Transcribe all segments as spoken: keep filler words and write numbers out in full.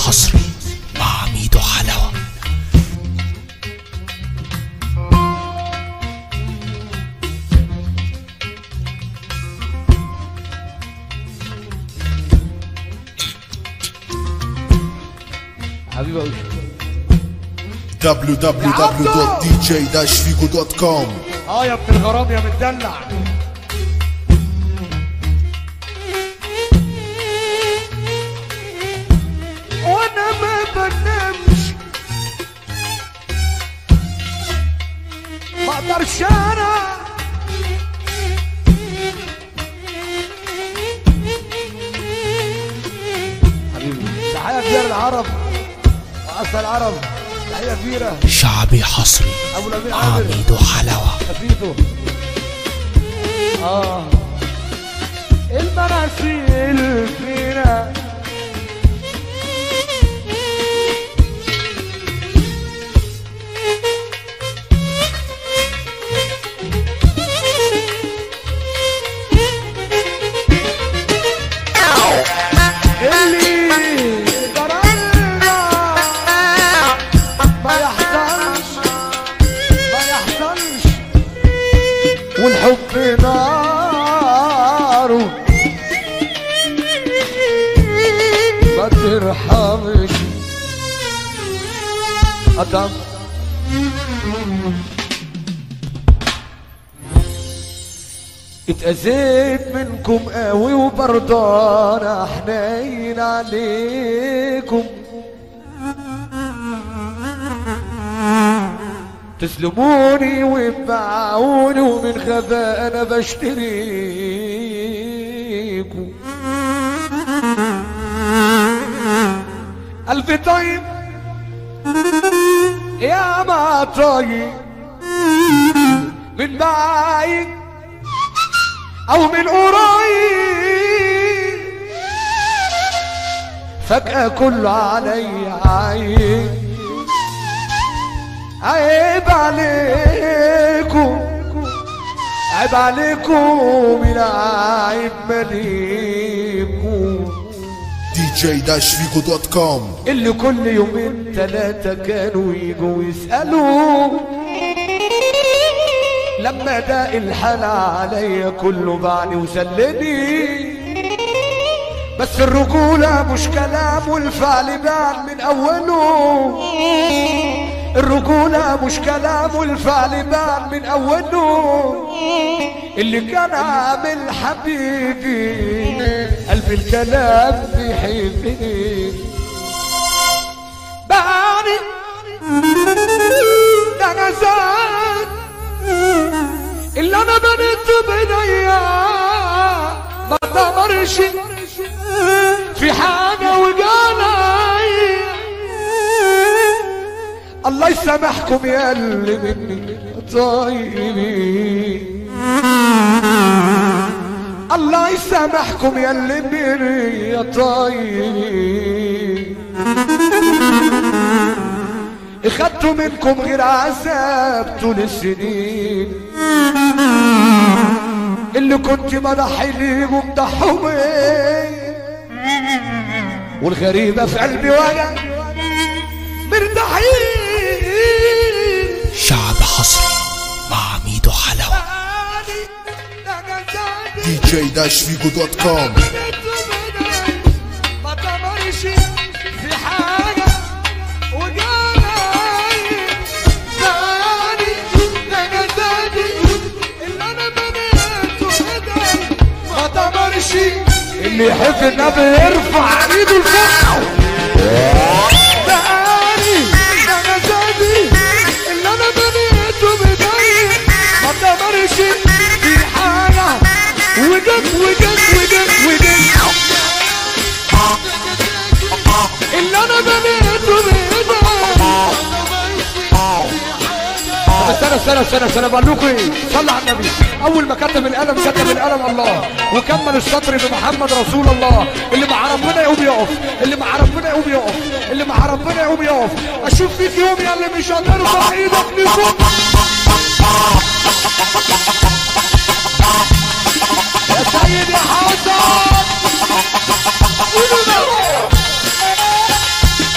حصري مع ميدو حلاوة. حبيبي دبليو دبليو دبليو دوت دي جي داش فيجو دوت كوم. اه يا ابن الغرام يا متدلع. وانا ما بنامش ما اقدرش انا حبيبي. تحية كبيرة العرب وأصل العرب، تحية كبيرة شعبي حصري مع ميدو حلاوة. خفيفه اه المناسيل فينا اللي جرالنا ما يحصلش ما يحصلش والحب ناره ما ترحمش أدم. اتأذيت منكم قوي وبرضانا حنين عليكم، تسلموني وتباعوني ومن خفا انا بشتريكم. الف طيب يا ما طيب من بعيد او من قريب فجأة كله علي عين. عيب عليكم عيب عليكم العيب مليكم. دي جي داش فيجو دوت كوم. اللي كل يومين ثلاثة كانوا يجوا يسألوا لما ده الحال عليا كله باعني وسلني. بس الرجولة مش كلام والفعل بان من أوله. الرجولة مش كلام والفعل بان من أوله. اللي كان عامل حبيبي قلب الكلام بيحبني باني ده أنا زاد اللي أنا بنيته بنيا ما دمرش في حاجة وجالاي. الله يسامحكم يا اللي مني طيبين، الله يسامحكم يا اللي مني يا طيبين. اخدتوا منكم غير عذاب طول السنين. اللي كنت بضحي ليهم ضحوا بيا والغريبة في قلبي وانا مرتاحين. شعب حصري مع ميدو حلاوة. دي جي داش فيجو دوت كوم. ما تمرش في حاجة وجالاي زاني ده جزادي اللي انا بنيته ايدي ما تمرش. اللي يحب النبي يرفع ايده لفوق. زاني ده جزادي اللي انا بنيته بايدي ما تمرش في حاجة وجد وجد وجد وجد اللي انا بنيته بايدي. استنى استنى استنى استنى بقول لكم ايه، صلى على النبي. اول ما كتب القلم كتب القلم الله وكمل السطر بمحمد رسول الله. اللي مع ربنا يقوم يقف، اللي مع ربنا يقوم يقف، اللي مع ربنا يقوم يقف. اشوف فيك يوم يا اللي مش هترفع ايدك لفوق. يا سيد يا حسن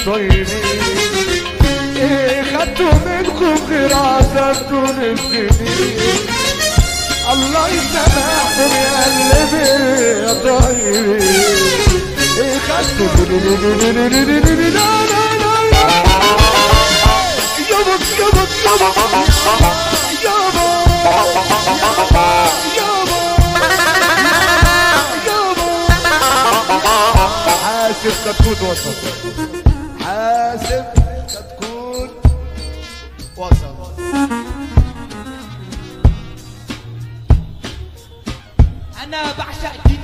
طيبين. ايه خدتوا منكم غير عذبتوا السنين. الله يسامحكم يا قلبي يا طيبين. ايه خدتوا يابا يابا يابا يابا يابا حاسب كتكوت وصل. حاسب كتكوت وصل. انا بعشق دين.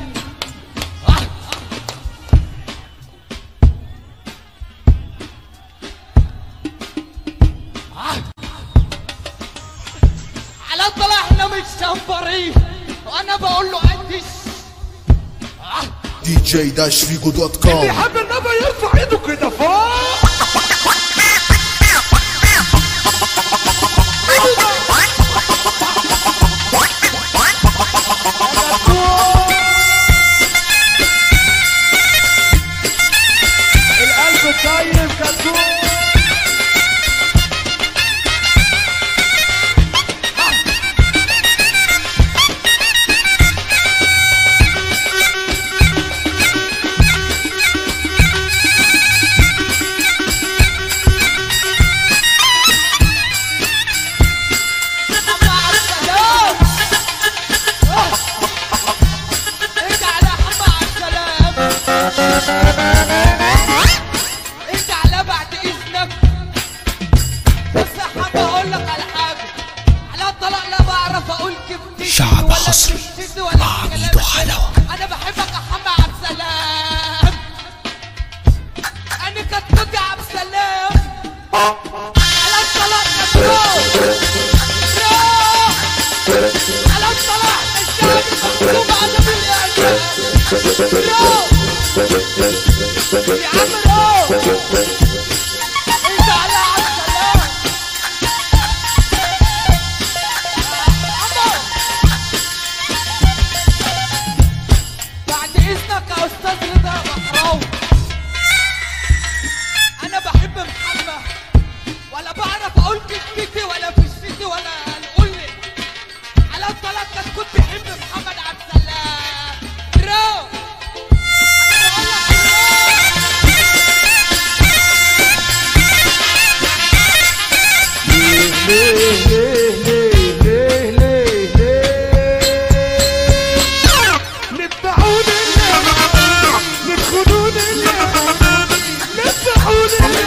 على طلع احنا مش شمبرين وانا بقول له قديش. دي جي داش فيجو دوت اللي كوم. يحب النبي يرفع ايده كده فوق. القلب الطيب كتكوت. شعب حصري مع ميدو حلاوة. انا بحبك يا حما عبد السلام. انا كتكوت يا عبد السلام. على الصلاة كتكوت. على الصلاة الشعب مكتوب على بالإعلام. يا عم رو انت على عبد السلام. بعد اذنك يا استاذ رضا بحراوي. انا بحب محمد ولا بعرف اقول كلمتي ولا فشتي ولا نقول لي. على الطلاق كنت بحب محمد عبد السلام. رو انا ليه ليه ليه ليه ليه ليه نبعوني ندخلوني نبعوني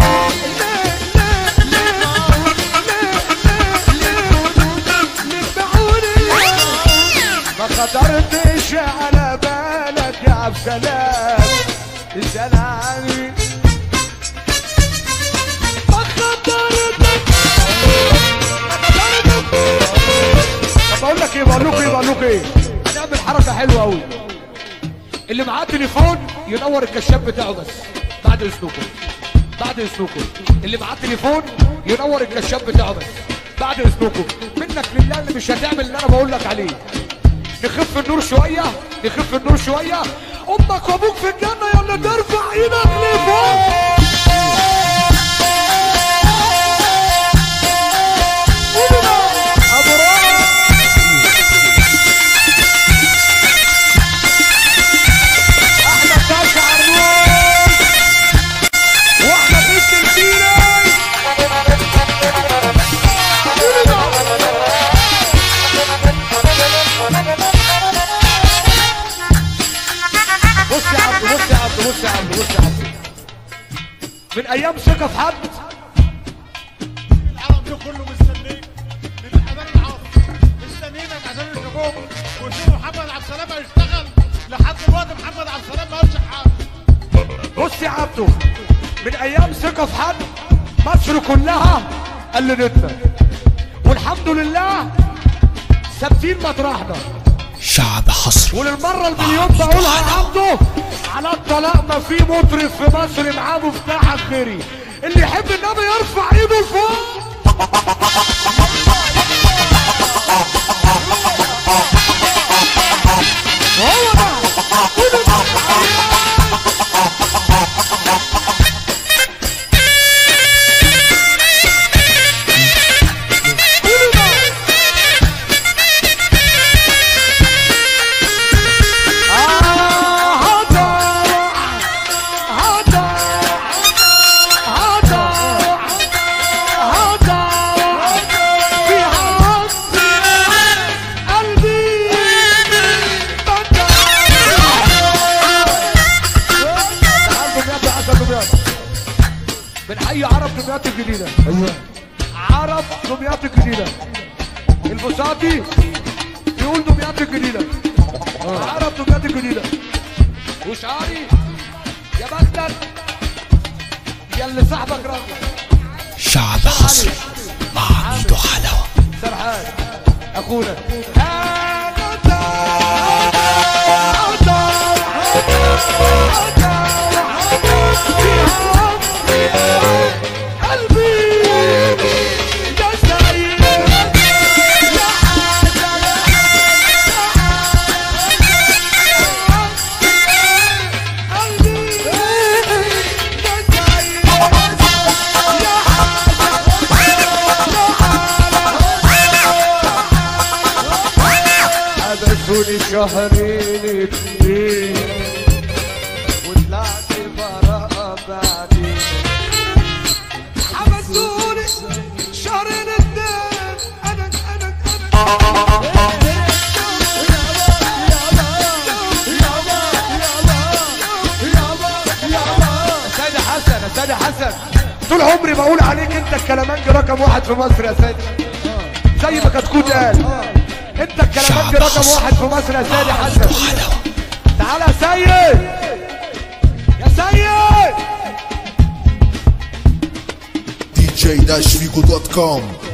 ما خطرتش على بالك يا عبد السلام. اسأل عني ما خطرتك. بقول لك ايه بقول لكم ايه بقول لكم ايه هنعمل حركه حلوه قوي. اللي معاه تليفون ينور الكشاف بتاعه بس بعد اذنكم. بعد اذنكم اللي معاه تليفون ينور الكشاف بتاعه بس بعد اذنكم. منك لله اللي مش هتعمل اللي انا بقول لك عليه. نخف النور شويه نخف النور شويه. امك وابوك في الجنه يلا ترفع ايدك لفوق. بص يا عبد بص يا عبد بص يا عبد بص يا عبد من ايام ثقه في حد العرب ده كله مستنيك من الاذان العصر. مستنيينك عشان الحكومه ونشوف محمد عبد السلام هيشتغل. لحد دلوقتي محمد عبد السلام ما قالش حاجه. بص يا عبده من ايام ثقه في حد مصر كلها قلدتنا والحمد لله ثابتين مطرحنا. شعب حصري وللمره المليون بقولها يا عبده على الطلاق ما في مطرب في مصر معاه مفتاح خيري. اللي يحب النبي يرفع ايده لفوق. هو ده دمياط الجديدة. ايوه عرب دمياط الجديدة. البساطي يقول دمياط الجديدة. عرب دمياط الجديدة. وشعاري يا بختك يا اللي صاحبك راجل. شعب حصري مع ميدو حلاوة. سرحان اخونا حبسوني شهرين اتنين وطلعت براءة بعدين. حبسوني شهرين اتنين انا انا انا سيدي حسن يا سيدي حسن طول عمري بقول عليك انت الكلامنج رقم واحد في مصر يا سيدي، زي ما كتكوت قال انت الكلامنج رقم واحد في مصر يا سيدي حسن. تعالى يا سيد يا سيد. دي جي داش فيجو دوت كوم.